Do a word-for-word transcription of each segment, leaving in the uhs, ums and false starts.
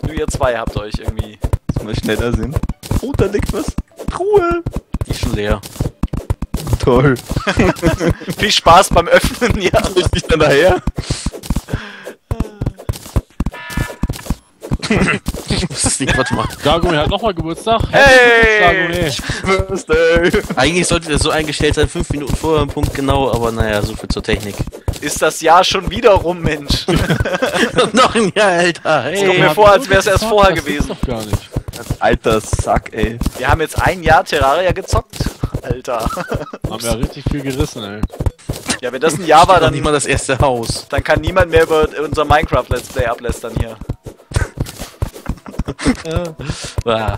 Nur ihr zwei habt euch irgendwie. Dass wir schneller sind. Oh, da liegt was. Truhe. Die ist schon leer. Toll. Viel Spaß beim Öffnen, ja. Ich nicht dann daher. Das ist nicht, warte mal. Gargummi hat nochmal Geburtstag. Hey! Birthday. Eigentlich sollte der so eingestellt sein, fünf Minuten vorher, Punkt genau, aber naja, so viel zur Technik. Ist das Jahr schon wieder rum, Mensch? Noch ein Jahr älter, Es kommt hey. mir vor, als wäre es erst vorher Das gewesen. gibt's doch gar nicht. Alter Sack, ey. Wir haben jetzt ein Jahr Terraria gezockt. Alter. Haben ja richtig viel gerissen, ey. Ja, wenn das ein Jahr war, Dann dann, nicht mal das erste Haus. dann kann niemand mehr über unser Minecraft-Let's Play ablästern hier. Ah.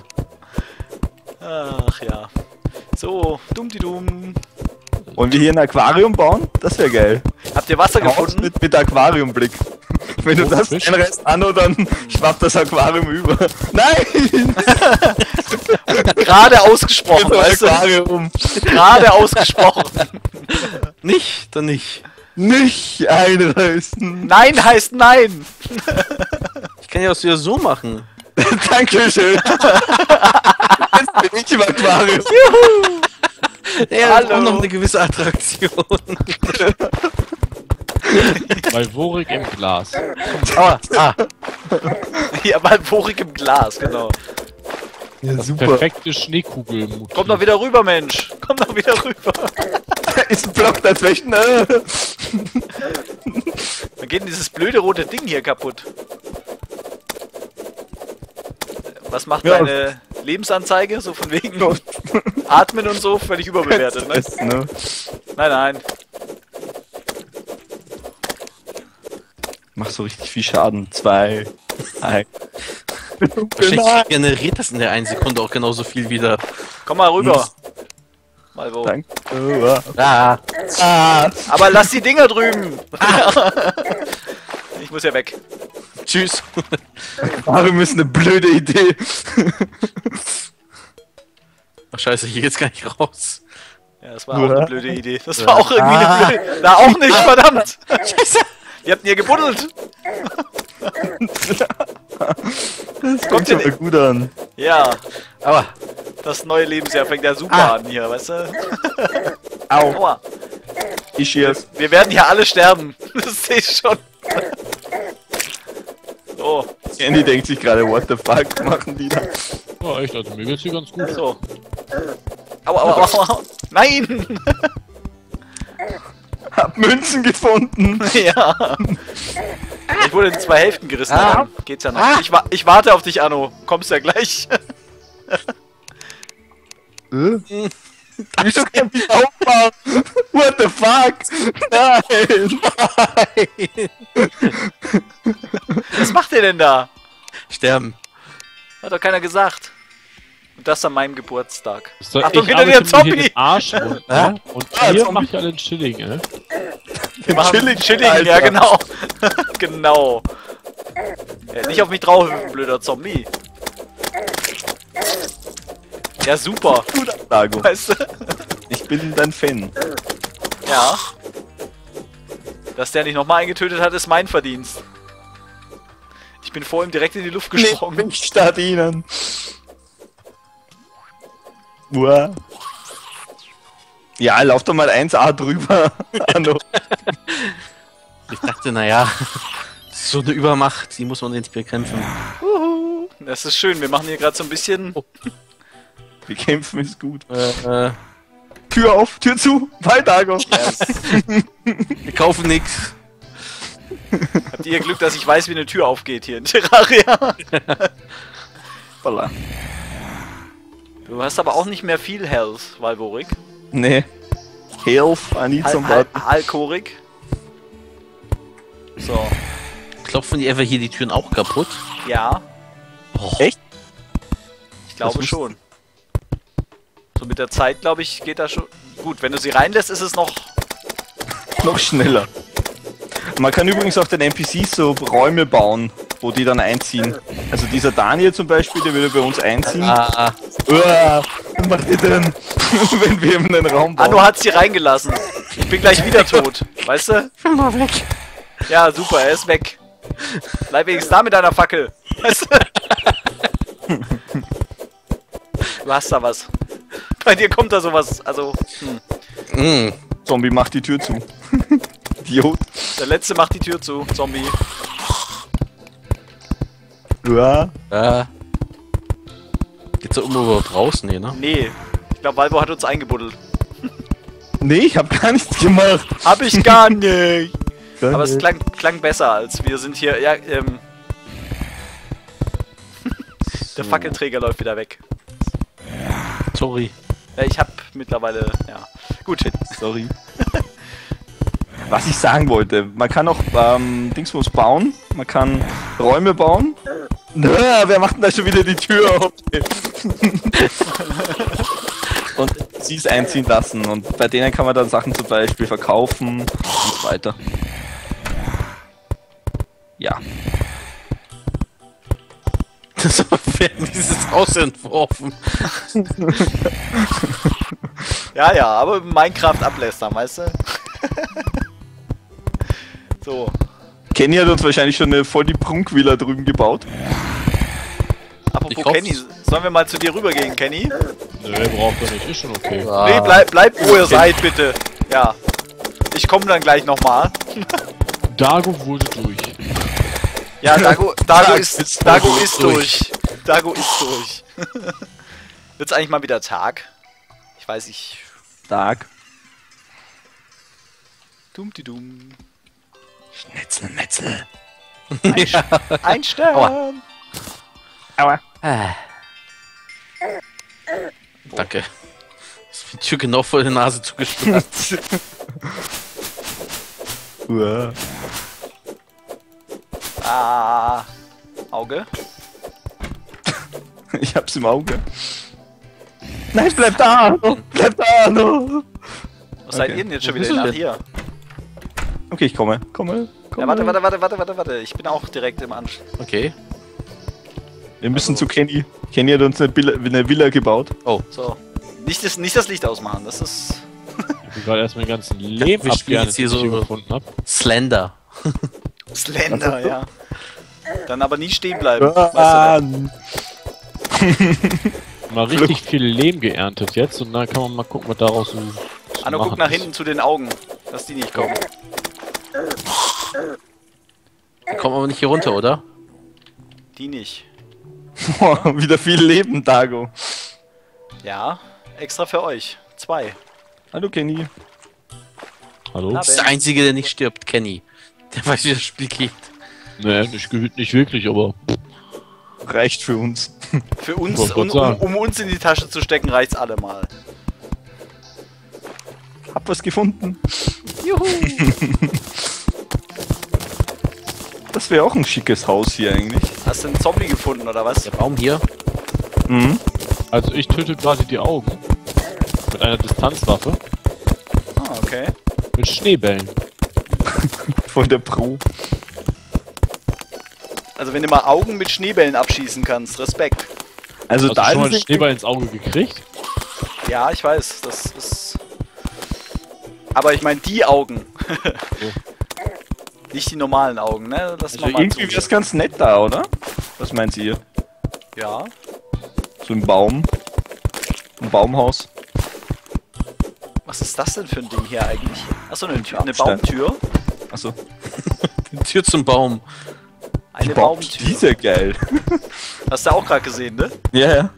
Ach ja. So, dumm-di-dumm. Wollen wir hier ein Aquarium bauen? Das wäre geil. Habt ihr Wasser Haus gefunden? mit, mit Aquariumblick. Wenn du Oh, das Fisch. einreißt, Anno, dann schwappt das Aquarium über. Nein! Gerade ausgesprochen, Das weißt du? Aquarium. Gerade ausgesprochen. Nicht, dann nicht. Nicht einreißen. Nein heißt nein. Ich kann ja das wieder so machen. Dankeschön. Jetzt bin ich im Aquarium. Ja, das ist Hallo. auch noch eine gewisse Attraktion. Bei Worik im Glas. Ah, ah. Ja, mal worig im Glas, genau. Ja, Das super. perfekte Schneekugelmotiv. Komm doch wieder rüber, Mensch. Komm doch wieder rüber. Ist ein Block dazwischen. Äh. Dann geht denn dieses blöde rote Ding hier kaputt. Was macht Ja. deine Lebensanzeige? So von wegen Atmen und so, völlig überbewertet, ne? Ist, ne? Nein, nein. Mach so richtig viel Schaden. Zwei. Ein. Wahrscheinlich generiert das in der einen Sekunde auch genauso viel wieder. Komm mal rüber. Mal wo. Danke. Oh, Ah. ah. Aber lass die Dinger drüben. Ich muss ja weg. Tschüss. Aquarium ist eine blöde Idee. Ach scheiße, hier geht's gar nicht raus. Ja, das war auch eine blöde Idee. Das war auch irgendwie eine blöde... Na, auch nicht, verdammt. Scheiße. Ihr habt ihn hier gebuddelt. Das Kommt kommt ihr schon mal gut an. Ja, Aber, das neue Lebensjahr fängt ja super Ah. an hier, weißt du? Au. Aua. Ich schieß. Wir werden hier alle sterben. Das sehe ich schon. So, Andy denkt sich gerade, what the fuck machen die da? Ja, echt, also mir geht's hier ganz gut. so. Aua, aua, aua, aua. Nein! Hab Münzen gefunden. Ja. Ich wurde in zwei Hälften gerissen. Ah. Dann geht's ja noch. Ich, wa ich warte auf dich, Anno. Kommst ja gleich. Äh? Wieso kann ich aufmachen? What the fuck? Nein! Was macht ihr denn da? sterben. Hat doch keiner gesagt. Und das an meinem Geburtstag. So, Achtung, ich hinter arbeite dir, mir Zombie! hier den Arsch runter, Ja? und Ah, hier Zombie. mach ich alle Chilling, ey. Wir machen Chilling, Chilling, Alter. ja genau. Genau. Ja, nicht auf mich drauf, blöder Zombie. Ja, super. Gut, Lago. Weißt du? Ich bin dein Fan. Ja. Dass der nicht nochmal eingetötet hat, ist mein Verdienst. Ich bin vor ihm direkt in die Luft gesprungen. Nicht mich statt ihnen. Uah. Ja, lauf doch mal eins A drüber. Anno. Ich dachte, naja, so eine Übermacht, die muss man nicht bekämpfen. Uhu. Das ist schön, wir machen hier gerade so ein bisschen... Wir kämpfen ist gut. Äh, äh, Tür auf, Tür zu, weiter, Argo. wir kaufen nix. Habt ihr Glück, dass ich weiß, wie eine Tür aufgeht hier in Terraria? Voila. Du hast aber auch nicht mehr viel Health, Valvorik. Nee. Health, I need Al some Al button. Alkorik. So, Klopfen die einfach hier die Türen auch kaputt? ja, Echt? ich glaube muss- schon. So mit der Zeit, glaube ich, geht das schon... Gut, wenn du sie reinlässt, ist es noch... Noch schneller. Man kann übrigens auf den N P Cs so Räume bauen, wo die dann einziehen. Also dieser Daniel zum Beispiel, der würde bei uns einziehen. Ah, Uah, was macht ihr denn, wenn wir in den Raum bauen? Anno hat sie reingelassen. Ich bin gleich wieder tot. Weißt du? bin mal weg. Ja, super, er ist weg. Bleib wenigstens da mit deiner Fackel. Weißt du? Du hast da was. Bei dir kommt da sowas, also... Hm. Mm. Zombie macht die Tür zu. Idiot. Der letzte macht die Tür zu, Zombie. Ja. Äh. Geht's da oben überhaupt raus? Nee, ne? Nee. Ich glaube, Valvo hat uns eingebuddelt. Nee, ich hab gar nichts gemacht. Hab ich gar nicht. Gar Aber es nicht. klang, klang besser, als wir sind hier... Ja, ähm... Der Fackelträger läuft wieder weg. Sorry. Ja, ich hab mittlerweile... Ja. Gut. Sorry. Was ich sagen wollte, man kann auch ähm, Dingsbums bauen, man kann Räume bauen. Na, wer macht denn da schon wieder die Tür auf? Und sie es einziehen lassen und bei denen kann man dann Sachen zum Beispiel verkaufen und so weiter. Ja. Das werden dieses Haus entworfen. Ja, ja, aber Minecraft ablästern, weißt du? So. Kenny hat uns wahrscheinlich schon eine voll die Prunkvilla drüben gebaut. Ich Apropos hoff's. Kenny, sollen wir mal zu dir rübergehen, Kenny? Nö, braucht er nicht, ist schon okay. Ah. Nee, bleib, bleib wo ihr seid, bitte. Ja. Ich komme dann gleich nochmal. Dago wurde durch. Ja, Dago, Dago Dago ist, ist Dago durch. ist durch. Dago ist durch. Wird's eigentlich mal wieder Tag? Ich weiß nicht. Tag. Dum die dum. Schnitzel, Metzel. Ja. Ein Stern. Aua. Ah. Danke. Ist die Tür genau vor der Nase zugesperrt. Uah. Ah. Auge. Ich hab's im Auge. Nein, bleib da! No. Bleib da! No. Was seid Okay. ihr denn jetzt schon Wo wieder? bist du Ach, denn? hier. Okay, ich komme. Komme. komme. Ja, warte, warte, warte, warte, warte, warte. Ich bin auch direkt im Anschluss. Okay. Wir müssen Also- zu Kenny. Kenny hat uns eine Villa, eine Villa gebaut. So. Nicht das, nicht das Licht ausmachen, das ist... Ich bin gerade erst meinen ganzen Leben wir spielen abgeerntet, jetzt hier den ich so- hier gefunden hab. Slender. Slender, ja. Dann aber nie stehen bleiben. Ah, Weißt Mal richtig viel Lehm geerntet jetzt und dann kann man mal gucken, was daraus so du? zu Anno, machen guck nach ist. hinten zu den Augen, dass die nicht kommen. Wir kommen aber nicht hier runter, oder? Die nicht. boah, wieder viel Leben, Dago. Ja, extra für euch. Zwei. Hallo Kenny. Hallo? Na, Das ist der Einzige, der nicht stirbt, Kenny. Der weiß, wie das Spiel geht. Nee, nicht, ge- nicht wirklich, aber Reicht für uns. Für uns, Wollte um, grad um, sagen. um uns in die Tasche zu stecken, reicht's allemal. Hab was gefunden. Juhu! Das wäre auch ein schickes Haus hier eigentlich. Hast du einen Zombie gefunden, oder was? Der Baum hier. Mhm. also ich töte gerade die Augen mit einer Distanzwaffe Ah, okay. mit Schneebällen. Voll der Pro. Also wenn du mal Augen mit Schneebällen abschießen kannst, Respekt. Also Hast du da schon mal ist einen es Schneeball ins Auge gekriegt? Ja, ich weiß, das ist... Aber ich meine die Augen. Nicht die normalen Augen, ne? Lass also mal mal irgendwie zu. wäre es ganz nett da, oder? Was meint ihr? Ja. So ein Baum. Ein Baumhaus. Was ist das denn für ein Ding hier eigentlich? Achso, eine, Tür, eine Abstand. Baumtür. Achso. Die Tür zum Baum. Eine Die Baum Baumtür. die ist ja geil. Hast du auch gerade gesehen, ne? Ja, ja.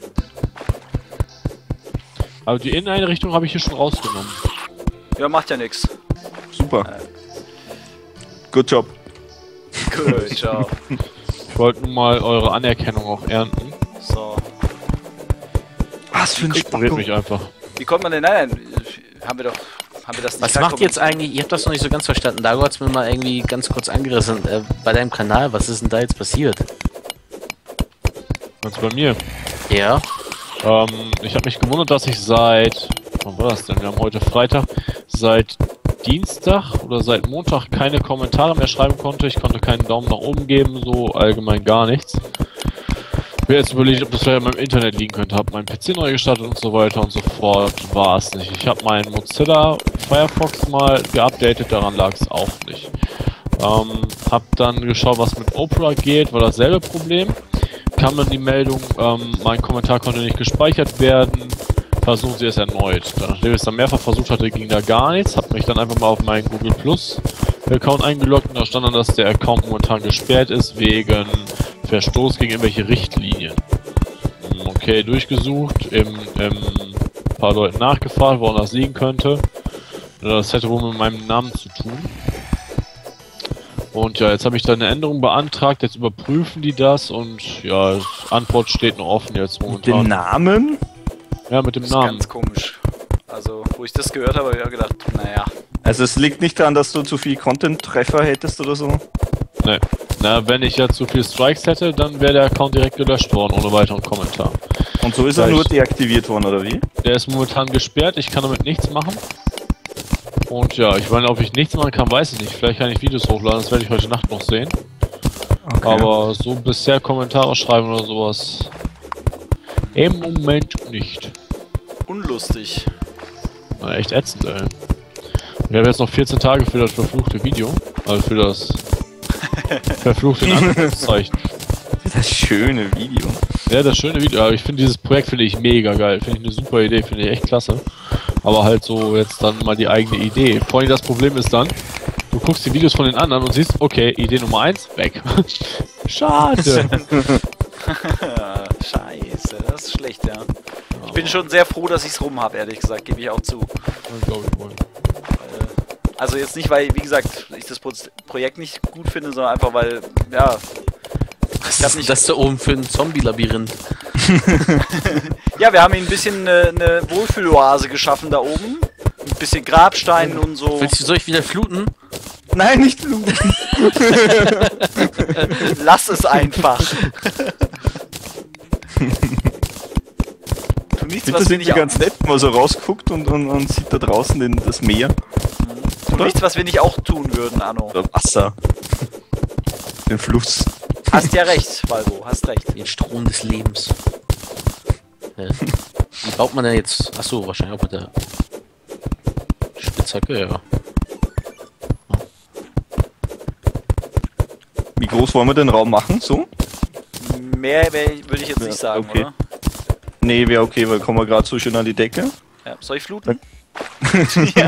Aber die Inneneinrichtung habe ich hier schon rausgenommen. Ja, macht ja nix. Super. Good job. Gut, ciao. Ich wollte nun mal eure Anerkennung auch ernten. So. Was für ein Ignoriert Spacko. mich einfach. Wie kommt man denn... Nein, nein, haben wir doch... Haben wir das nicht Was klar macht jetzt eigentlich, ihr habt das noch nicht so ganz verstanden, Dago hat's mir mal irgendwie ganz kurz angerissen, äh, bei deinem Kanal, was ist denn da jetzt passiert? Ganz bei mir. Ja, Ähm, ich habe mich gewundert, dass ich seit... Wann war das denn? Wir haben heute Freitag. Seit Dienstag oder seit Montag keine Kommentare mehr schreiben konnte. Ich konnte keinen Daumen nach oben geben, so allgemein gar nichts. Ich habe jetzt überlegt, ob das vielleicht an meinem Internet liegen könnte. Habe meinen P C neu gestartet und so weiter und so fort. War es nicht. Ich habe meinen Mozilla Firefox mal geupdatet, daran lag es auch nicht. Ähm, hab dann geschaut, was mit Opera geht, war dasselbe Problem. kam dann die Meldung, ähm, mein Kommentar konnte nicht gespeichert werden. Versuchen Sie es erneut. Nachdem ich es dann mehrfach versucht hatte, ging da gar nichts. Hab mich dann einfach mal auf meinen Google Plus Account eingeloggt und da stand dann, dass der Account momentan gesperrt ist wegen Verstoß gegen irgendwelche Richtlinien. Okay, durchgesucht, im, im ein paar Leuten nachgefragt, woran das liegen könnte. Das hätte wohl mit meinem Namen zu tun. Und ja, jetzt habe ich da eine Änderung beantragt, jetzt überprüfen die das und ja, Antwort steht noch offen jetzt momentan. Den Namen? Ja, mit dem Das ist Namen. ganz komisch. Also, wo ich das gehört habe, habe ich auch gedacht, naja. Also es liegt nicht daran, dass du zu viel Content-Treffer hättest oder so? Ne. Na, wenn ich ja zu viel Strikes hätte, dann wäre der Account direkt gelöscht worden, ohne weiteren Kommentar. Und so ist er nur deaktiviert worden, oder wie? Der ist momentan gesperrt, ich kann damit nichts machen. Und ja, ich meine, ob ich nichts machen kann, weiß ich nicht. Vielleicht kann ich Videos hochladen, das werde ich heute Nacht noch sehen. Okay. Aber so bisher Kommentare schreiben oder sowas im Moment nicht. Unlustig. Na, echt ätzend, ey. Ich habe jetzt noch vierzehn Tage für das verfluchte Video. Also für das verfluchte in Anführungszeichen. Das schöne Video. Ja, das schöne Video. Aber ich finde dieses Projekt finde ich mega geil. Finde ich eine super Idee, finde ich echt klasse. Aber halt so jetzt dann mal die eigene Idee. Vor allem das Problem ist dann, du guckst die Videos von den anderen und siehst, okay, Idee Nummer eins, weg. Schade. Scheiße, das ist schlecht, ja. Ich bin schon sehr froh, dass ich es rum habe, ehrlich gesagt, gebe ich auch zu. Also jetzt nicht, weil, wie gesagt, ich das Pro Projekt nicht gut finde, sondern einfach, weil, ja... Was ist nicht das da oben für ein Zombie-Labyrinth? Ja, wir haben ihn ein bisschen eine, eine Wohlfühloase geschaffen da oben. Ein bisschen Grabsteinen und so. Willst du, soll ich wieder fluten? Nein, nicht fluten. Lass es einfach. Tu nichts, Ich was finde wir das nicht ganz nett, wenn man so rausguckt und, und, und sieht da draußen den, das Meer. Tu nichts, was wir nicht auch tun würden, Anno. Oder Wasser. Den Fluss. Hast ja recht, Balbo, hast recht. Den Strom des Lebens. Ja. Wie baut man denn jetzt? Achso, wahrscheinlich auch mit der Spitzhacke, ja. Wie groß wollen wir den Raum machen? So? Mehr würde ich jetzt nicht sagen, okay. oder? Nee, wäre okay, weil kommen wir gerade so schön an die Decke. Ja, soll ich fluten? Ja,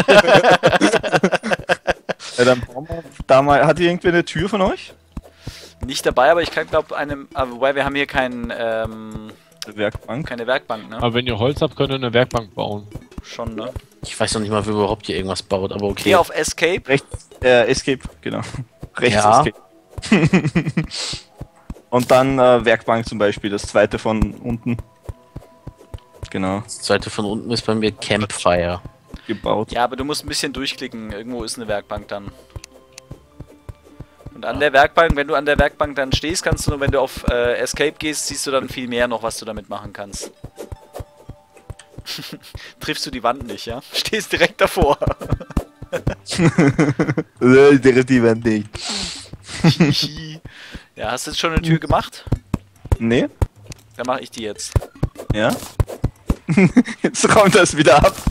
dann bauen wir da mal. Hat hier irgendwer eine Tür von euch? Nicht dabei, aber ich kann, glaube einem. Ah, wobei wir haben hier kein, ähm, Werkbank. keine Werkbank, ne? Aber wenn ihr Holz habt, könnt ihr eine Werkbank bauen. Schon, ne? Ich weiß noch nicht mal, wer überhaupt hier irgendwas baut, aber okay. Geh auf Escape. Rechts, äh, Escape, genau. Rechts Ja. Escape. Und dann äh, Werkbank zum Beispiel, das zweite von unten. Genau, Das zweite von unten ist bei mir Campfire. gebaut. Ja, aber du musst ein bisschen durchklicken. Irgendwo ist eine Werkbank dann. Und an der Werkbank, wenn du an der Werkbank dann stehst, kannst du nur, wenn du auf äh, Escape gehst, siehst du dann viel mehr noch, was du damit machen kannst. Triffst du die Wand nicht, ja? Stehst direkt davor. Die Wand nicht. Ja, hast du jetzt schon eine Tür gemacht? Nee? Dann mache ich die jetzt. Ja? Jetzt räumt das wieder ab.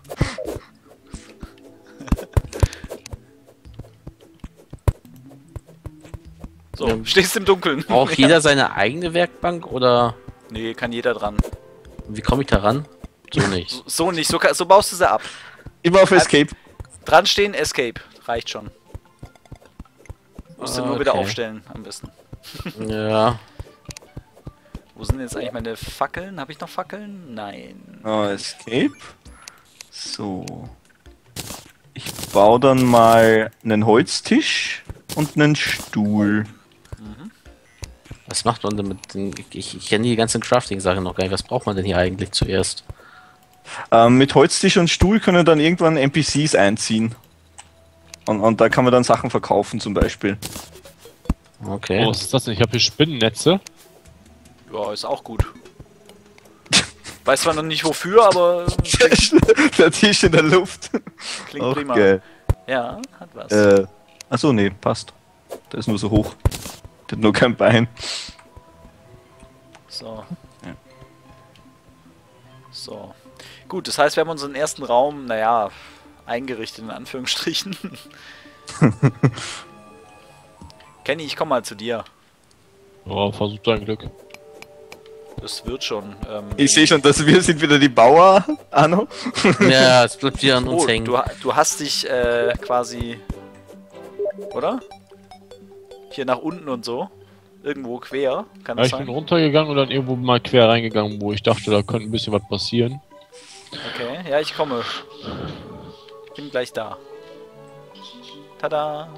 So, Ja. stehst im Dunkeln. Braucht jeder seine eigene Werkbank oder Nee, kann jeder dran. wie komme ich da ran? So nicht. So nicht, so, ka- so baust du sie ab. Immer auf Escape. Dran stehen, Escape. Reicht schon. Musst du Ah, nur wieder okay. aufstellen, am besten. Ja. Wo sind jetzt eigentlich meine Fackeln? Habe ich noch Fackeln? Nein. Oh, Escape. So. Ich baue dann mal einen Holztisch und einen Stuhl. Was macht man denn mit den, ich, ich kenne die ganzen Crafting-Sachen noch gar nicht. Was braucht man denn hier eigentlich zuerst? Ähm, mit Holztisch und Stuhl können dann irgendwann N P Cs einziehen. Und, und da kann man dann Sachen verkaufen zum Beispiel. Okay. Oh, was ist das denn? Ich habe hier Spinnennetze. Ja, ist auch gut. Weiß zwar noch nicht wofür, aber Der Tisch in der Luft. klingt Auch prima. geil. Ja, hat was. Äh, achso, nee, passt. Der ist nur so hoch. Der hat nur kein Bein. So. Ja. So. Gut, das heißt, wir haben unseren ersten Raum, naja, eingerichtet in Anführungsstrichen. Kenny, ich komm mal zu dir. Ja, versuch dein Glück. Das wird schon. Ähm, Ich sehe schon, dass wir sind wieder die Bauer, Arno. Ja, es bleibt wieder an uns oh, hängen. du, ha- du hast dich äh, quasi. Oder? Hier nach unten und so. Irgendwo quer. Kann Ja, das ich sein? bin runtergegangen und dann irgendwo mal quer reingegangen, wo ich dachte, da könnte ein bisschen was passieren. Okay, ja, ich komme. Ich bin gleich da. Tada!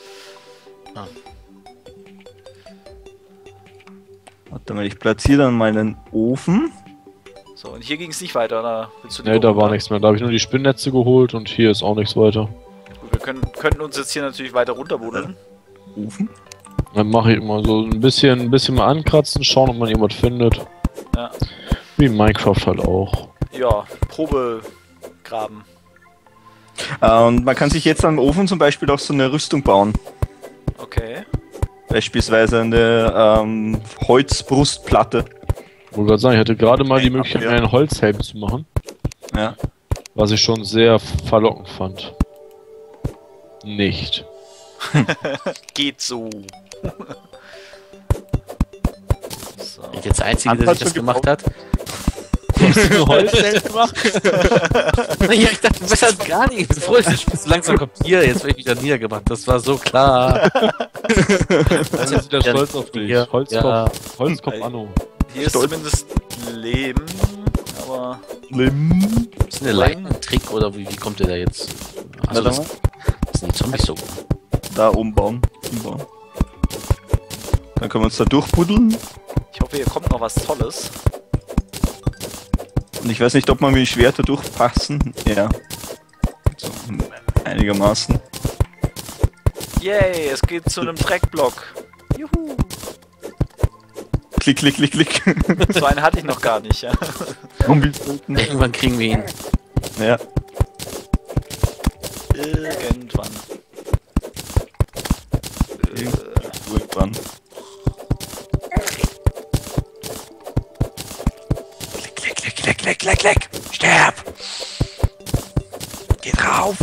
Warte mal, ich platziere dann meinen Ofen. So, und hier ging es nicht weiter, oder? Willst du die Ne, da war runter? nichts mehr. Da habe ich nur die Spinnnetze geholt und hier ist auch nichts weiter. Gut, wir können, könnten uns jetzt hier natürlich weiter runterbuddeln. Ofen? Dann mache ich immer so ein bisschen, ein bisschen mal ankratzen, schauen, ob man irgendwas findet. Ja. Wie in Minecraft halt auch. Ja, Probe graben. Äh, und man kann sich jetzt am Ofen zum Beispiel auch so eine Rüstung bauen. Okay. Beispielsweise eine ähm, Holzbrustplatte. Ich wollte gerade sagen, ich hatte gerade mal die Ja, Möglichkeit, ja. mir einen Holzhelm zu machen. Ja. Was ich schon sehr verlockend fand. Nicht. Geht so. So. Ich jetzt der Einzige, der sich das gemacht hat. Einen Holzhelm gemacht? Ja, ich dachte, besser als gar nicht. Bevor ich das Spiel so langsam kopiere, jetzt werde ich wieder niedergemacht. Das war so klar. Jetzt ist wieder stolz auf dich. Ja. Holzkopf, Ja. Holzkopf Anno. Hier ist Stolz. zumindest Leben, aber Lim. Ist eine Leiten, ein Trick oder wie, wie kommt der da jetzt? Also, Warte das, mal. das sind die Zombies so. Da umbauen. umbauen. Dann können wir uns da durchbuddeln. ich hoffe, hier kommt noch was Tolles. Und ich weiß nicht, ob man mit den Schwerter durchpassen. Ja. So, einigermaßen. Yay, es geht zu einem Dreckblock. Juhu. Klick, klick, klick, klick. So einen hatte ich noch gar nicht, ja. Zombies töten. Irgendwann kriegen wir ihn. Ja. Irgendwann. Irgendwann. Klick, klick, klick, klick, klick, klick, klick. Sterb! Geh drauf!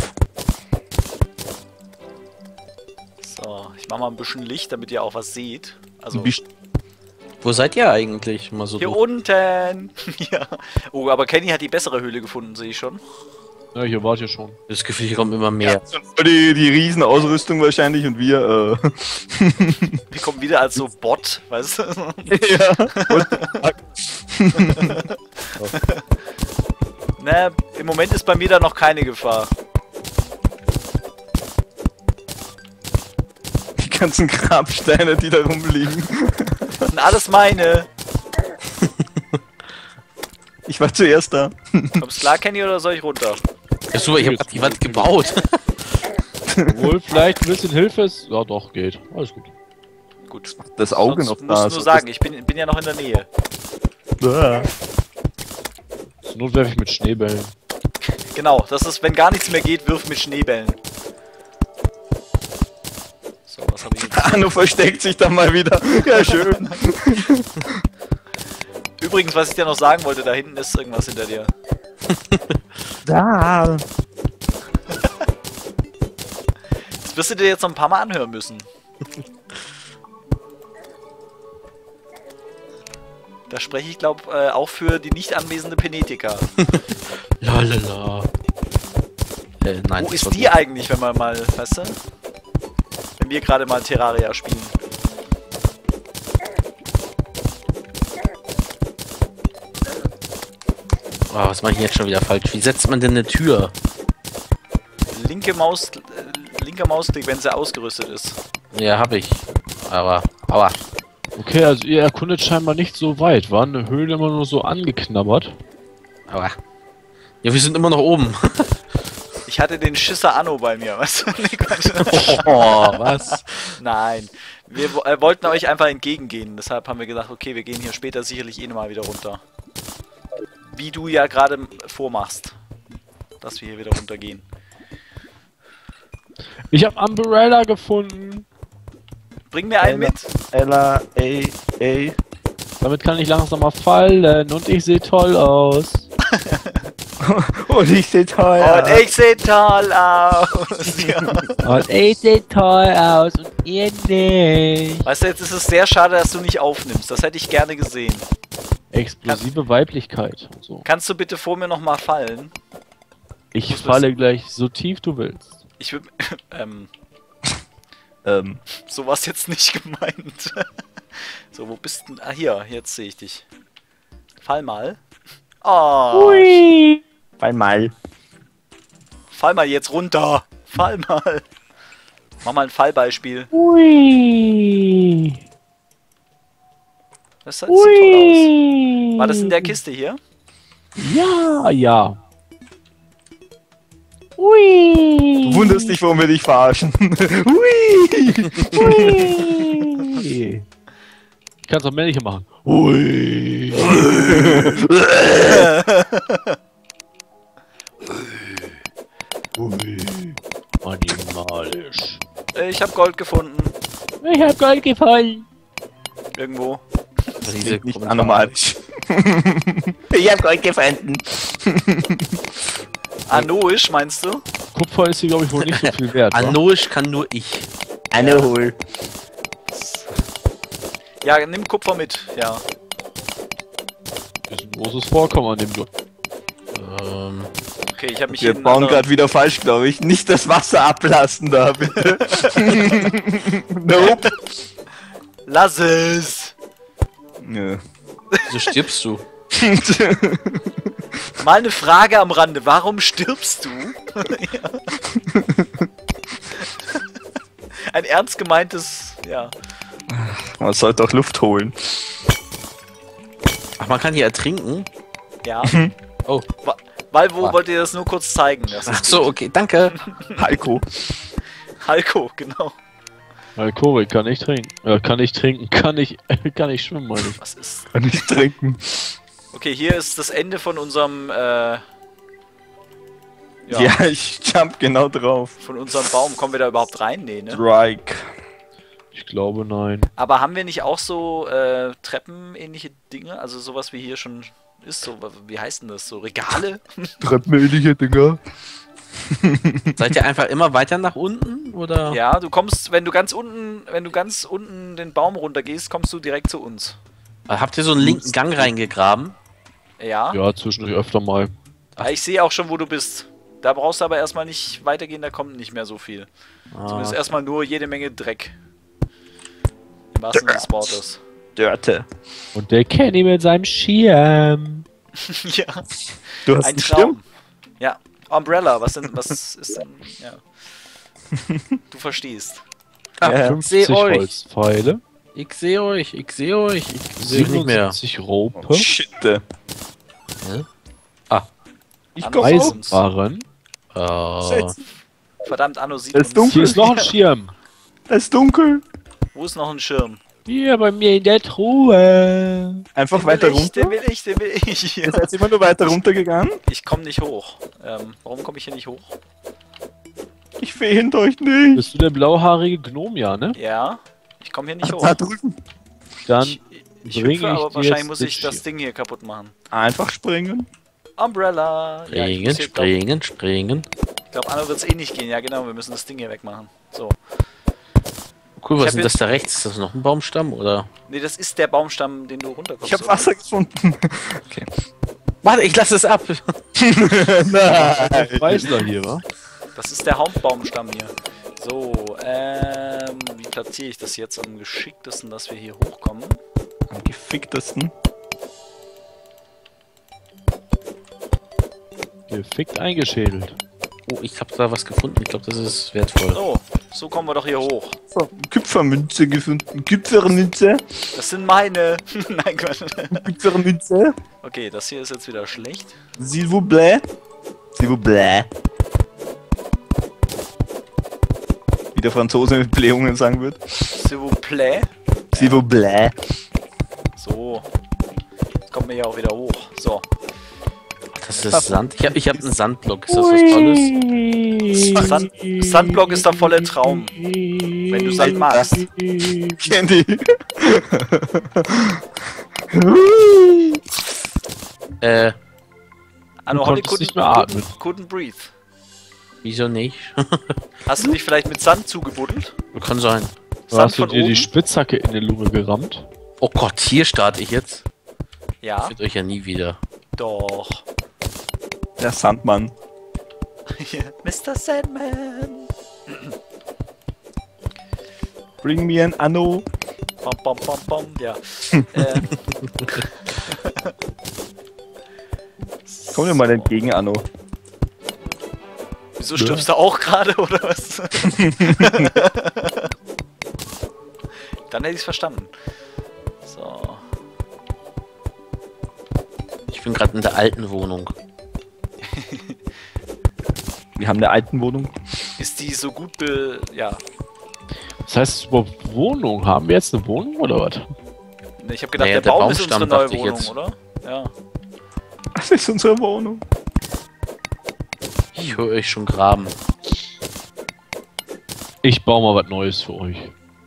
So, ich mach mal ein bisschen Licht, damit ihr auch was seht. Also, Bist- Wo seid ihr eigentlich? Mal so hier durch. unten! Ja. Oh, aber Kenny hat die bessere Höhle gefunden, sehe ich schon. Ja, hier wart ihr schon. Das Gefühl, hier kommt immer mehr. Die, die Riesenausrüstung wahrscheinlich und wir, äh. Wir kommen wieder als so Bot, weißt du? ja. Ne, im Moment ist bei mir da noch keine Gefahr. Die ganzen Grabsteine, die da rumliegen. Das sind alles meine. Ich war zuerst da. Kommst klar, Kenny, oder soll ich runter? Ja, super, ich hab grad die Wand gebaut. Obwohl vielleicht ein bisschen Hilfe ist. Ja, doch, geht. Alles gut. Gut. Das Auge Sonst noch musst da. du nur sagen, ich bin, bin ja noch in der Nähe. Das, Zur Not werfe ich mit Schneebällen. Genau, das ist, wenn gar nichts mehr geht, wirf mit Schneebällen. So, was habe ich jetzt? Arno versteckt sich da mal wieder. Ja, schön. Übrigens, was ich dir noch sagen wollte, da hinten ist irgendwas hinter dir. Da. Das wirst du dir jetzt noch ein paar Mal anhören müssen. Da spreche ich, glaube äh, auch für die nicht anwesende Penetica. Lalala. Äh, nein. Wo das ist war die gut. eigentlich, wenn man mal, weißt du? Wenn wir gerade mal Terraria spielen. Oh, was mache ich jetzt schon wieder falsch? Wie setzt man denn eine Tür? Linke Maus, äh, linker Mausklick, wenn sie ausgerüstet ist. Ja, hab ich. Aber, aber. Okay, also ihr erkundet scheinbar nicht so weit. War eine Höhle immer nur so angeknabbert? Aber. Ja, wir sind immer noch oben. Ich hatte den Schisser Anno bei mir, weißt du? Nee, Quatsch. Oh, was? Nein, wir wo- äh, wollten euch einfach entgegengehen. Deshalb haben wir gesagt, okay, wir gehen hier später sicherlich eh nochmal wieder runter. Wie du ja gerade vormachst, dass wir hier wieder runtergehen. Ich habe Umbrella gefunden. Bring mir einen mit. Ella, ey, ey. Damit kann ich langsam mal fallen und ich sehe toll aus. Und ich seh toll Und aus. ich sehe toll aus. Ja. Und ich sehe toll aus und ihr nicht. Weißt du, jetzt ist es sehr schade, dass du nicht aufnimmst. Das hätte ich gerne gesehen. Explosive Weiblichkeit und so. Kannst du bitte vor mir nochmal fallen? Ich muss falle gleich so tief du willst. Ich würde... ähm... Ähm, So war's jetzt nicht gemeint. So, wo bist denn... Ah, hier. Jetzt sehe ich dich. Fall mal. Oh. Ui. fall mal. Fall mal jetzt runter. Fall mal. Mach mal ein Fallbeispiel. Ui. Das sieht toll aus. War das in der Kiste hier? Ja, ja. Ui. Du wunderst dich, warum wir dich verarschen. Hui! Ui. Ich kann es auch männlicher machen. Ui. Ui. Animalisch. Ich habe Gold gefunden. Ich hab Gold gefallen. Irgendwo. Diese Nicht Kommentare. anormalisch. Ich hab Gold gefunden. Anoisch, meinst du? Kupfer ist hier, glaube ich, wohl nicht so viel wert. wa? Anoisch kann nur ich. Anahol. Ja, nimm Kupfer mit. Ja. Ist ein großes Vorkommen an dem du. Ähm, Okay, ich habe mich Wir in einen bauen anderen- gerade wieder falsch, glaube ich. Nicht das Wasser ablassen da, bitte. Nope. Lass es! Ja. wieso stirbst du? Mal eine Frage am Rande. Warum stirbst du? Ja. Ein ernst gemeintes... Ja. Man sollte auch Luft holen. Ach, man kann hier ertrinken? Ja. Oh. Wa- Weil, wo Ah. wollt ihr das nur kurz zeigen? Das Ach ist so, okay, danke. Heiko. Halko, genau. Alkohol kann ich trinken. Äh, kann ich trinken, kann ich, kann ich schwimmen, meine ich. Was ist... Kann ich trinken. Okay, hier ist das Ende von unserem... Äh, ja, Ja, ich jump genau drauf. von unserem Baum. Kommen wir da überhaupt rein? Nee, ne? Strike. Ich glaube, nein. Aber haben wir nicht auch so äh, Treppenähnliche Dinge? Also sowas wie hier schon ist? So, wie heißt denn das? So Regale? Treppenähnliche Dinger. Seid ihr einfach immer weiter nach unten? Oder? Ja, du kommst, wenn du ganz unten, wenn du ganz unten den Baum runter gehst, kommst du direkt zu uns. Habt ihr so einen linken Gang reingegraben? Ja. Ja, zwischendurch öfter mal. Ja, ich sehe auch schon, wo du bist. Da brauchst du aber erstmal nicht weitergehen, da kommt nicht mehr so viel. Ah, Zumindest erstmal nur jede Menge Dreck. Im wahrsten Sinne des Wortes. Dörte. Und der Kenny mit seinem Schirm. Ja. Du hast Ein einen Traum. Schirm? Ja. Umbrella, was denn, was ist denn, ja. Du verstehst. ah, Ja. ich sehe fünfzig euch. Holzpfeile. Ich sehe euch. Ich sehe euch. Ich sehe euch nicht mehr. siebenundsiebzig Rope. Oh, shit. Hä? Ah. Ich Andere komm auch. Eisen. Eisenbarren. Äh, Verdammt, Anno sieht Es ist uns. dunkel. Hier ist noch ein Schirm. Es ist dunkel. Wo ist noch ein Schirm? Hier bei mir in der Truhe. Einfach Den weiter will ich, den runter. will ich, den will ich. Ihr seid immer nur weiter runtergegangen. Ich komme nicht hoch. Ähm, warum komme ich hier nicht hoch? Ich finde euch nicht. Bist du der blauhaarige Gnom, ja, ne? Ja, ich komme hier nicht Ach, hoch. da drüben. Dann Ich, ich bring hüpfe, ich aber dir wahrscheinlich jetzt muss den ich das Schirm. Ding hier kaputt machen. Einfach springen. Umbrella. Ja, ich springen, muss hier, glaub, springen, springen. ich glaube, Anno wird es eh nicht gehen. Ja, genau, wir müssen das Ding hier wegmachen. So. Cool, Ich was hab ist denn das jetzt- da rechts? Ist das noch ein Baumstamm, oder? Nee, das ist der Baumstamm, den du runterkommst. Ich habe Wasser gefunden. Okay. Warte, ich lasse es ab. Nein. Weißler hier, wa? Das ist der Hauptbaumstamm hier. So, ähm, wie platziere ich das jetzt am geschicktesten, dass wir hier hochkommen? Am geficktesten. Gefickt eingeschädelt. Oh, ich habe da was gefunden. Ich glaube, das ist wertvoll. So, so kommen wir doch hier hoch. Kupfermünze gefunden. Kupfermünze. Das sind meine. Nein, Quatsch. Kupfermünze. Okay, das hier ist jetzt wieder schlecht. S'il vous plaît. S'il vous plaît. Wie der Franzose mit Blähungen sagen wird. S'il vous plaît. S'il vous plaît. So. Jetzt kommen wir hier auch wieder hoch. So. Das ist Sand. Ich habe ich hab einen Sandblock. Ist das was Tolles? Sand, Sandblock ist der volle Traum. Wenn du Sand magst. Candy. Äh, Anno Du Holly konntest nicht couldn't, mehr atmen. couldn't, couldn't breathe. wieso nicht? Hast du dich vielleicht mit Sand zugebuddelt? Kann sein. Da Sand hast du von dir die oben? Spitzhacke in die Lunge gerammt. Oh Gott, hier starte ich jetzt. Ja, Findet euch ja nie wieder. doch. Der Sandmann. Mister Sandman. Bring me an Anno. Bam, bam, bam, bam. Ja. äh, Komm dir mal entgegen, Anno. Wieso stirbst du auch gerade, oder was? Dann hätte ich es verstanden. So. Ich bin gerade in der alten Wohnung. Wir haben eine alten Wohnung. Ist die so gut be... ja. Das heißt, überhaupt Wohnung? Haben wir jetzt eine Wohnung oder was? Ne, ich habe gedacht, Naja, der, der Baum ist unsere Baumstamm, neue dachte ich Wohnung, jetzt. oder? Ja. Das ist unsere Wohnung. Ich höre euch schon graben. Ich baue mal was Neues für euch.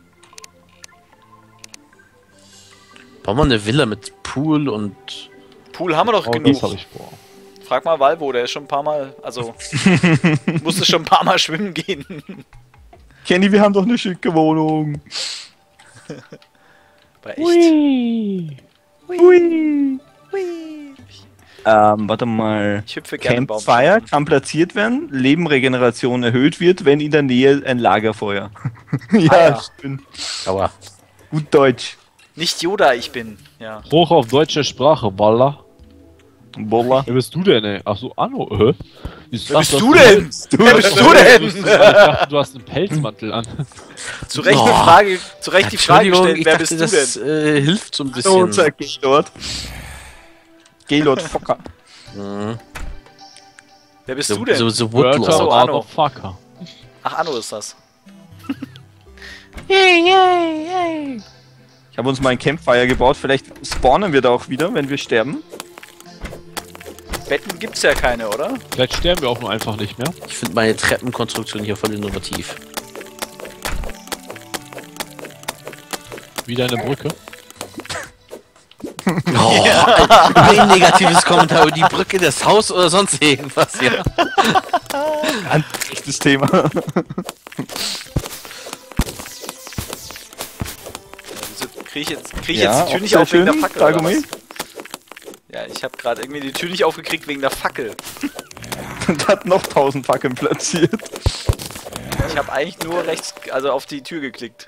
Bauen wir eine Villa mit Pool und... Pool haben wir doch Oh, genug. das habe ich vor. Frag mal Valvo, der ist schon ein paar Mal, also musste schon ein paar Mal schwimmen gehen. Kenny, wir haben doch eine schicke Wohnung. Aber echt. Ui. Hui. Hui. Ähm, warte mal. Ich hüpfe gerne im Baum. Campfire kann platziert werden, Lebenregeneration erhöht wird, wenn in der Nähe ein Lagerfeuer. ja, Ah, ja. stimmt. Aua. Gut Deutsch. Nicht Yoda, ich bin. Ja. Hoch auf deutsche Sprache, Walla. Bolla. Wer bist du denn, ey? Achso, Anno, hä? Ich Wer bist dachte, du das- denn? Wer bist du denn? Ich dachte, du hast einen Pelzmantel an. Zu Recht, Oh. die Frage, zu Recht die Frage Entschuldigung, gestellt, ich wer dachte, bist du das denn? äh, hilft so ein bisschen. Unser Gaylord. Gaylord Fokker. Mhm. Wer bist So, du denn? so, so Wörter, Woodlaw. So, Anno. Motherfucker. Ach, Anno ist das. Ich habe uns mal ein Campfire gebaut, vielleicht spawnen wir da auch wieder, wenn wir sterben. Betten gibt's ja keine, oder? Vielleicht sterben wir auch nur einfach nicht mehr. Ich finde meine Treppenkonstruktion hier voll innovativ. Wieder eine Brücke. Oh, ein negatives Kommentar über die Brücke, das Haus oder sonst irgendwas, ja. Ganz echtes Thema. Wieso krieg ich jetzt, krieg ich Ja, jetzt die Tür auch nicht sehr auf wegen der schön, Fackel, oder Dagomir. was? Ja, ich habe gerade irgendwie die Tür nicht aufgekriegt wegen der Fackel. Und hat noch tausend Fackeln platziert. Ich habe eigentlich nur rechts, also auf die Tür geklickt.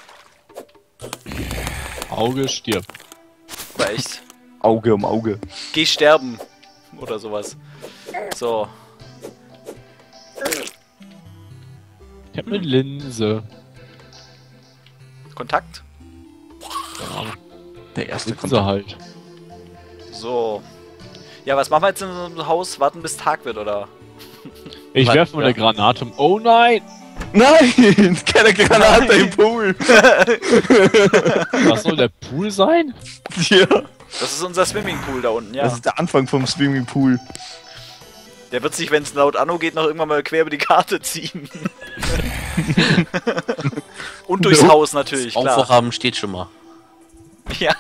Auge stirbt. Aber echt. Auge um Auge. Geh sterben. Oder sowas. So. Ich habe eine Linse. Kontakt. Keine Ahnung. Der erste Linse halt. So. Ja, was machen wir jetzt in unserem Haus? Warten bis Tag wird, oder? Ich Was- werfe mal eine Granate. im- Oh nein! Nein! Keine Granate im Pool! Was soll der Pool sein? Ja, Das ist unser Swimmingpool da unten, ja. das ist der Anfang vom Swimmingpool. Der wird sich, wenn es laut Anno geht, noch irgendwann mal quer über die Karte ziehen. Und durchs Nope. Haus natürlich, klar. Bauvorhaben steht schon mal. Ja.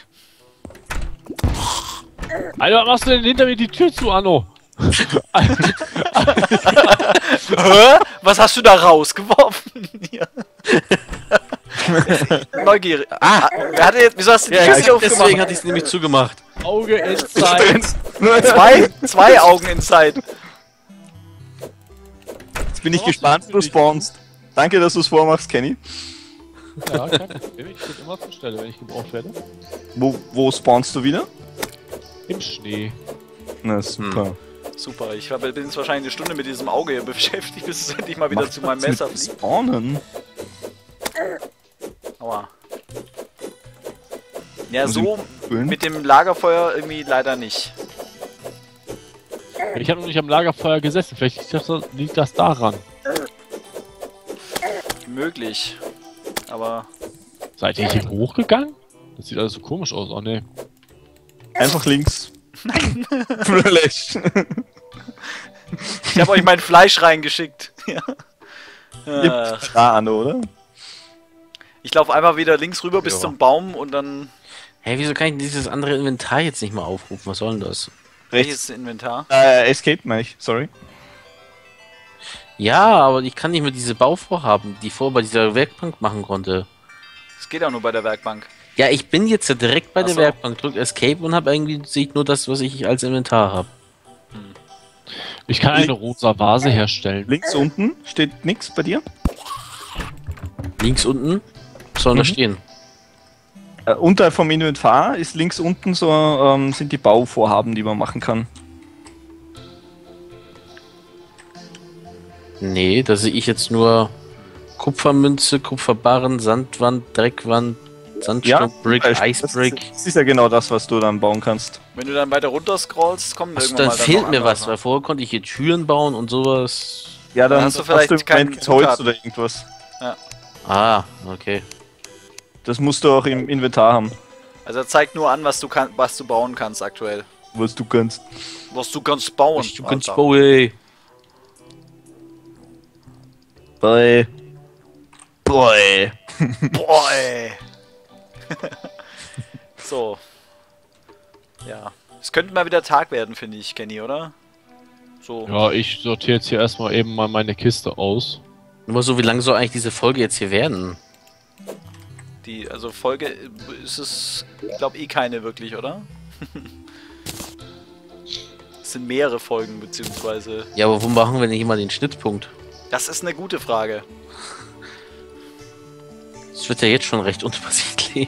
Alter, was machst du denn hinter mir die Tür zu, Anno? Hä? Was hast du da rausgeworfen? Ja. Neugierig. Ah, wer hatte jetzt, wieso hast du die Ja, Tür nicht deswegen aufgemacht? hatte ich es nämlich zugemacht. Auge inside. Zwei, zwei Augen inside. Jetzt bin ich gespannt, wo du spawnst. Danke, dass du es vormachst, Kenny. Ja, kein Problem. Ich bin immer zur Stelle, wenn ich gebraucht werde. Wo, wo spawnst du wieder? Im Schnee. Na, super. Super, ich hab- bin jetzt wahrscheinlich eine Stunde mit diesem Auge hier beschäftigt, bis es endlich mal wieder Mach zu meinem was Messer mit fliegt. Spawnen. Aua. Ja, Muss so ich füllen? mit dem Lagerfeuer irgendwie leider nicht. Ich habe noch nicht am Lagerfeuer gesessen. Vielleicht liegt das, liegt das daran. Möglich. Aber Seid ihr hier hochgegangen? Das sieht alles so komisch aus. Oh ne. Einfach links. Nein. Flash. ich habe euch mein Fleisch reingeschickt. Ja. Ach, Gibt's da an, oder? ich laufe einmal wieder links rüber bis Ja. zum Baum und dann... Hey, wieso kann ich dieses andere Inventar jetzt nicht mal aufrufen? Was soll denn das? Welches Inventar? Äh, Escape meine ich, sorry. Ja, aber ich kann nicht mehr diese Bauvorhaben, die ich vorher bei dieser Werkbank machen konnte. Das geht auch nur bei der Werkbank. Ja, ich bin jetzt ja direkt bei Ach der so. Werkbank, drück Escape und habe irgendwie sehe ich nur das, was ich als Inventar habe. Ich kann eine rosa Vase herstellen. Links unten steht nix bei dir. Links unten soll da Mhm. stehen. Äh, unterhalb vom Inventar ist links unten so ähm, sind die Bauvorhaben, die man machen kann. Nee, da sehe ich jetzt nur Kupfermünze, Kupferbarren, Sandwand, Dreckwand, Sandstone, Brick, das, Ice Brick. das ist ja genau das, was du dann bauen kannst. Wenn du dann weiter runter scrollst, kommen Also irgendwann dann mal fehlt noch mir andere was, Sachen. weil vorher konnte ich hier Türen bauen und sowas. Ja, dann Dann hast du hast vielleicht du im keine Moment Holz Zutaten. oder irgendwas. Ah, okay. Das musst du auch im Inventar haben, Also er zeigt nur an, was du kann, was du bauen kannst aktuell. was du kannst. Was du kannst bauen. Ich, du kannst Alter. bauen. Boy. Boy. Boah, ey. So. Ja. Es könnte mal wieder Tag werden, finde ich, Kenny, oder? So. Ja, ich sortiere jetzt hier erstmal eben mal meine Kiste aus. Nur so, wie lange soll eigentlich diese Folge jetzt hier werden? Die, also Folge äh, ist es, ich glaube eh keine wirklich, oder? Es sind mehrere Folgen, beziehungsweise. Ja, aber wo machen wir denn hier mal den Schnittpunkt? Das ist eine gute Frage. Das wird ja jetzt schon recht unübersichtlich.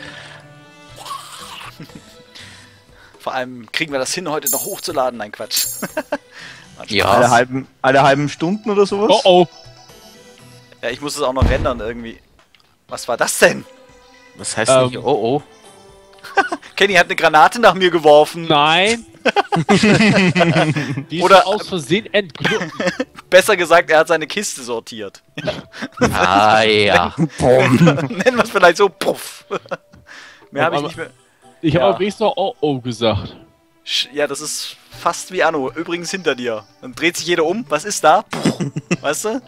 Vor allem kriegen wir das hin, heute noch hochzuladen. Nein, Quatsch. Mann, Ja. Alle halben, alle halben Stunden oder sowas? Oh oh! Ja, ich muss es auch noch rendern irgendwie. Was war das denn? Was heißt Ähm. denn hier? Oh oh. Kenny hat eine Granate nach mir geworfen. Nein! Die ist Oder- aus Versehen entglitten. Besser gesagt, er hat seine Kiste sortiert. Ah ja. Nennen wir es vielleicht so. Puff. Mehr habe ich Aber- nicht mehr. Ich Ja. habe übrigens noch oh oh gesagt. Sch- Ja, das ist fast wie Anno. Übrigens hinter dir. Dann dreht sich jeder um. Was ist da? Puh. Weißt du?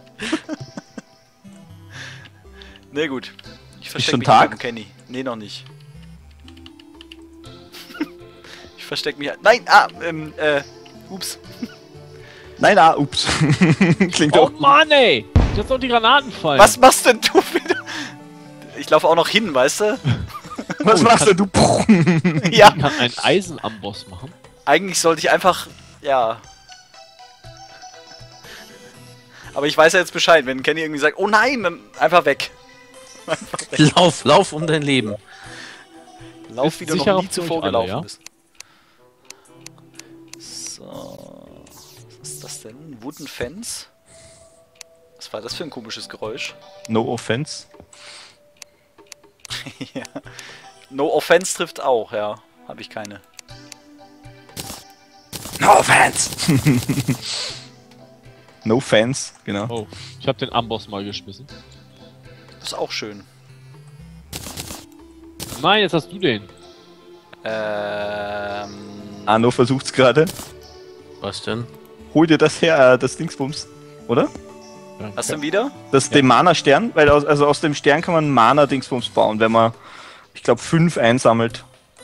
Na gut. Ich verstecke schon mich Tag? neben Kenny. Nee, noch nicht. Ich verstecke mich. Nein, ah, ähm, äh, ups. Nein, ah, ups. Klingt Oh auch. Mann ey! Jetzt noch die Granaten fallen. Was machst denn du wieder? Ich laufe auch noch hin, weißt du? Was Oh, machst kann- du? Ja. Ich kann einen Eisenamboss machen. Eigentlich sollte ich einfach, ja. Aber ich weiß ja jetzt Bescheid, wenn Kenny irgendwie sagt, oh nein, dann einfach weg. Einfach weg. Lauf, lauf um dein Leben. Lauf, Ist wie du noch sicherer nie für zuvor euch alle, gelaufen ja? bist. So. Was ist das denn? Wooden Fence? Was war das für ein komisches Geräusch? No offense. Ja. No Offense trifft auch, ja. Habe ich keine. No offense. No fans, genau. Oh, ich habe den Amboss mal geschmissen. Das ist auch schön. Nein, jetzt hast du den. Ähm. Arno versucht's gerade. Was denn? Hol dir das her, äh, das Dingsbums, oder? Was denn wieder? Das den Mana-Stern, weil aus, also aus dem Stern kann man Mana-Dingsbums bauen, wenn man, ich glaube, fünf einsammelt.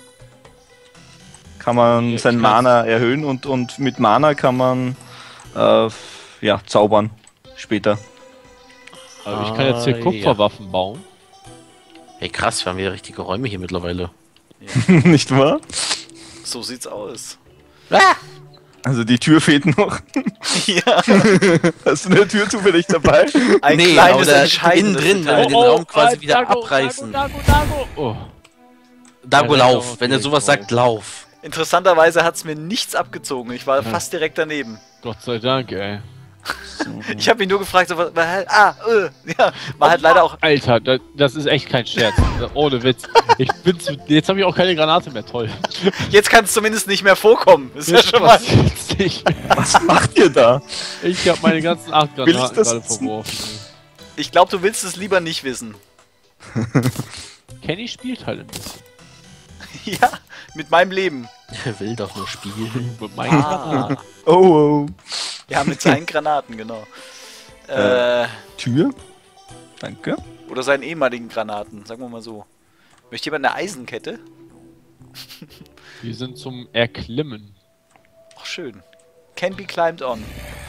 Kann man Ja, sein ich kann's- Mana erhöhen und, und mit Mana kann man äh, ja, zaubern später. Also ich kann jetzt hier Ah, Kupferwaffen bauen. Hey krass, wir haben wieder richtige Räume hier mittlerweile. Nicht wahr? So sieht's aus. Ah! Also die Tür fehlt noch. Ja. Hast du eine Tür zufällig dabei? Ein Nee, kleines oder entscheidendes innen drin, Detail. wenn wir den Raum quasi wieder Dago, abreißen. Dago, Dago, Dago. Oh. Dago, Ja, lauf. Dago, Wenn er direkt sowas sagt, lauf. Interessanterweise hat's mir nichts abgezogen. Ich war Ja. fast direkt daneben. Gott sei Dank, ey. Ich habe mich nur gefragt, so, was, war halt, ah, äh, ja, war halt leider auch. Alter, das, das ist echt kein Scherz. Ohne Witz. Ich bin zu, jetzt habe ich auch keine Granate mehr. Toll. Jetzt kann es zumindest nicht mehr vorkommen. Ist ja Jetzt schon mal. passiert's nicht. Was macht ihr da? Ich habe meine ganzen acht Will ich Granaten das gerade wissen? verworfen. Ich glaube, du willst es lieber nicht wissen. Kenny spielt halt ein bisschen. Ja, mit meinem Leben. Er will doch nur spielen. Mit meinen Granaten. Ah, Oh, oh. ja, mit seinen Granaten, genau. Äh, Tür? Danke. oder seinen ehemaligen Granaten, sagen wir mal so. Möchte jemand eine Eisenkette? Die sind zum Erklimmen. Ach, schön. Can be climbed on.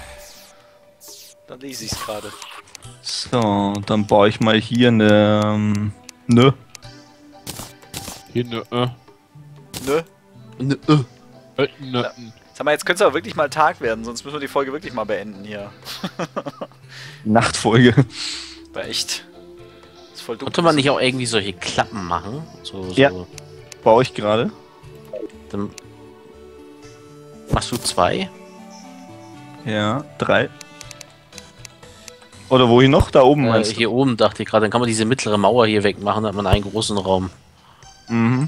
Da lese ich es gerade. So, dann baue ich mal hier eine. Ähm, ne. Hier, ne, äh. Nö. Ne, äh. Äh, ne, Ja. Sag mal, jetzt könnte es aber wirklich mal Tag werden, sonst müssen wir die Folge wirklich mal beenden hier. Nachtfolge. War echt. Ist voll dumm. Konnte man nicht auch irgendwie solche Klappen machen? So, so. Ja. Baue ich gerade. Dann machst du zwei? Ja, drei. Oder wohin noch? Da oben Äh, meinst du? hier oben dachte ich gerade, dann kann man diese mittlere Mauer hier wegmachen, dann hat man einen großen Raum. Mhm.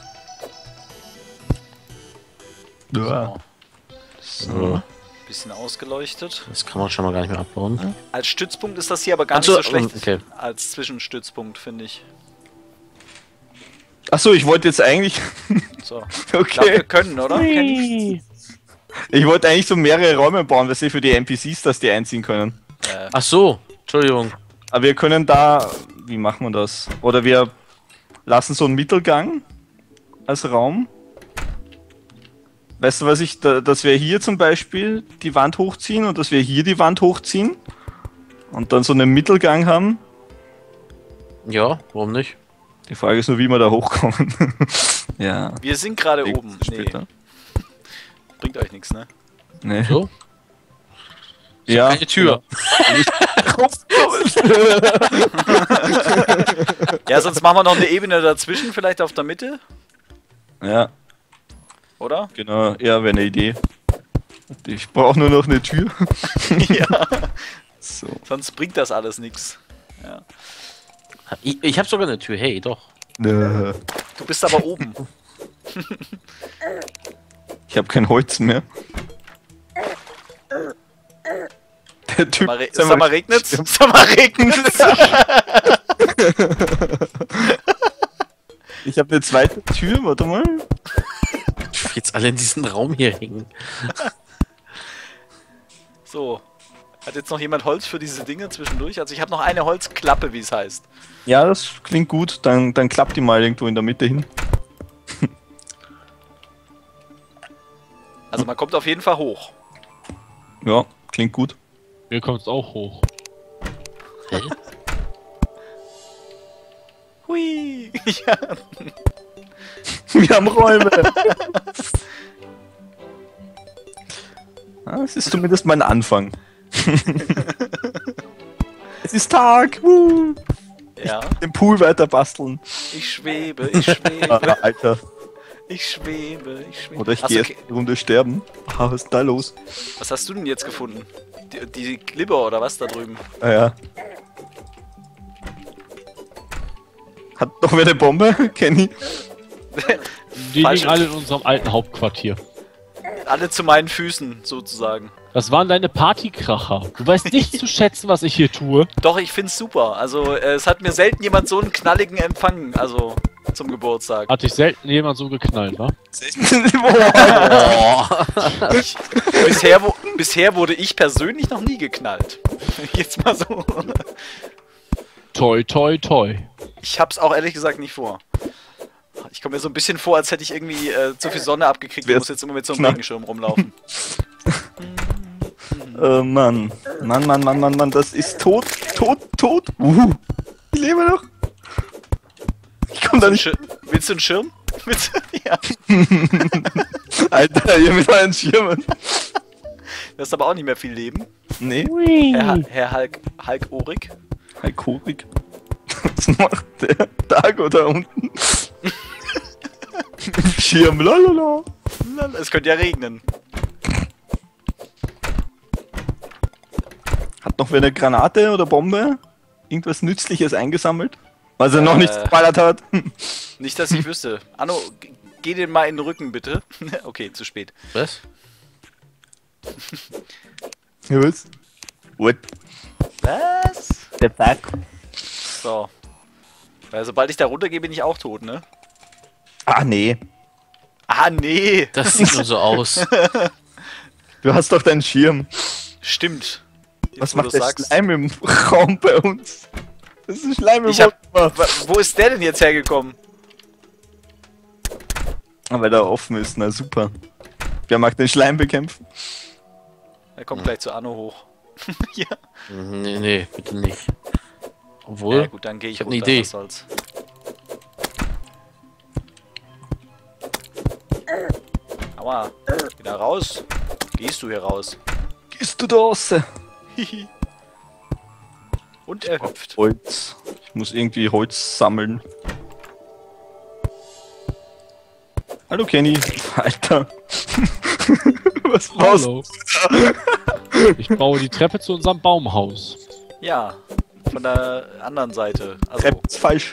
So. Ja. So. Bisschen ausgeleuchtet. Das kann man schon mal gar nicht mehr abbauen. Als Stützpunkt ist das hier aber gar Ach so, nicht so schlecht. okay. Als Zwischenstützpunkt, finde ich. Achso, ich wollte jetzt eigentlich. So. Ich glaube, wir Okay. können, oder? Kenny? Ich wollte eigentlich so mehrere Räume bauen, weil sie für die N P Cs, dass die einziehen können. Äh, Ach so, Entschuldigung. Aber wir können da. Wie machen wir das? Oder wir lassen so einen Mittelgang als Raum. Weißt du, was ich. Da, dass wir hier zum Beispiel die Wand hochziehen und dass wir hier die Wand hochziehen. Und dann so einen Mittelgang haben. Ja, warum nicht? Die Frage ist nur, wie wir da hochkommen. Ja. wir sind gerade Weg- oben. Nee, Später. bringt euch nichts, ne? Nee. So? Ja. Keine Tür. Ja, sonst machen wir noch eine Ebene dazwischen, vielleicht auf der Mitte, Ja, oder? genau. Ja, wäre eine Idee. Ich brauche nur noch eine Tür. Ja. So. Sonst bringt das alles nichts. Ja. Ich, ich habe sogar eine Tür, hey, doch. Nö. Du bist aber oben. Ich habe kein Holz mehr. Der Typ. Sag mal, re sag sag mal regnet's? Sag mal regnet's? Ich habe eine zweite Tür, warte mal. Jetzt alle in diesen Raum hier hängen. So. Hat jetzt noch jemand Holz für diese Dinge zwischendurch? Also ich habe noch eine Holzklappe, wie es heißt. Ja, das klingt gut. Dann, dann klappt die mal irgendwo in der Mitte hin. Also man kommt auf jeden Fall hoch. Ja, klingt gut. Mir kommt's auch hoch. Hä? Hui. Ja. Wir haben Räume. Ah, es ist zumindest mal ein Anfang. Es ist Tag. Woo. Ja. Den Pool weiter basteln. Ich schwebe, ich Ah, schwebe, Alter. ich schwebe, ich schwebe. Oder ich Achso, gehe okay. erst eine Runde sterben. Ah, was ist da los? Was hast du denn jetzt gefunden? Die, die Glibber oder was da drüben? Ah ja. Hat noch wer eine Bombe, Kenny? Die Falsche- liegen alle in unserem alten Hauptquartier. Alle zu meinen Füßen, sozusagen. Das waren deine Partykracher. Du weißt nicht zu schätzen, was ich hier tue. Doch, ich find's super. Also, äh, es hat mir selten jemand so einen knalligen Empfang, also zum Geburtstag. Hat dich selten jemand so geknallt, wa? Oh. Ich, bisher, wo, bisher wurde ich persönlich noch nie geknallt. Jetzt mal so. Toi, toi, toi. Ich hab's auch ehrlich gesagt nicht vor. Ich komme mir so ein bisschen vor, als hätte ich irgendwie äh, zu viel Sonne abgekriegt und Wer muss jetzt immer mit so einem knallt? Regenschirm rumlaufen. Oh Mann. Mann, Mann, Mann, Mann, Mann, das ist tot, tot, tot. Uh, ich lebe noch. Ich komm da nicht. Schir Willst du einen Schirm? Willst du? Ja. Alter, hier mit meinen Schirmen. Du hast aber auch nicht mehr viel Leben. Nee. Herr, Ha- Herr Hulk, Hulk Orig. Hi, Kurik. Was macht der? Dago da unten? Im Schirm, lalala. Es könnte ja regnen. Hat noch wer eine Granate oder Bombe? Irgendwas Nützliches eingesammelt? Was er noch nicht Äh. geballert hat? Nicht, dass ich wüsste. Anno, g- geh den mal in den Rücken, bitte. Okay, zu spät. Was? Ja, was? What? Was? Der Fuck? So. Weil sobald ich da runtergehe, bin ich auch tot, ne? Ah, nee. Ah, nee. Das sieht nur so aus. Du hast doch deinen Schirm. Stimmt. Jetzt, Was wo macht du's der sagst. Schleim im Raum bei uns? Das ist Schleim im Ich hab- Wohnzimmer. Wa- Wo ist der denn jetzt hergekommen? Ah, weil er offen ist, na super. Wer mag den Schleim bekämpfen? Er kommt gleich zu Anno hoch. Ja. Nee, nee, bitte nicht. Obwohl, Ja gut, dann gehe ich, Ich hab ne runter, Idee. was soll's. Aua. Geh da raus. Gehst du hier raus? Gehst du da raus? Und er hüpft. Holz. Ich muss irgendwie Holz sammeln. Hallo Kenny. Alter. Was war's? Hallo. Ich baue die Treppe zu unserem Baumhaus. Ja, von der anderen Seite. Also, Treppe ist falsch.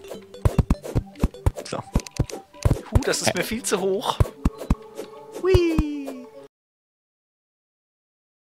So. huh, das ist mir viel zu hoch. Hui.